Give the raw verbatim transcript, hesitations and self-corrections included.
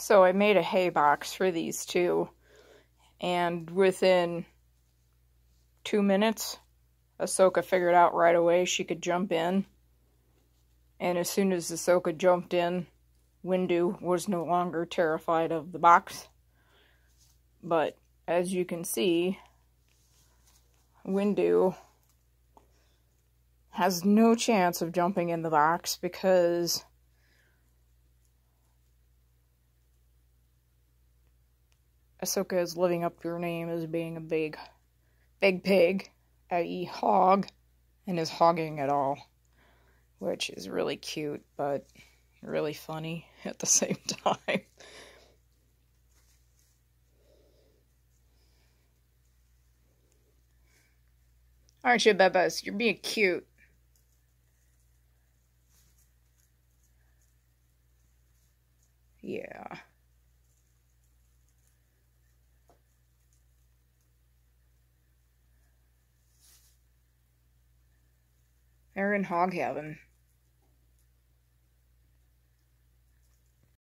So I made a hay box for these two, and within two minutes, Ahsoka figured out right away she could jump in. And as soon as Ahsoka jumped in, Windu was no longer terrified of the box. But as you can see, Windu has no chance of jumping in the box because Ahsoka is living up to her name as being a big, big pig, that is hog, and is hogging it all, which is really cute, but really funny at the same time. Aren't you, Bebas? You're being cute. Yeah. They're in hog heaven.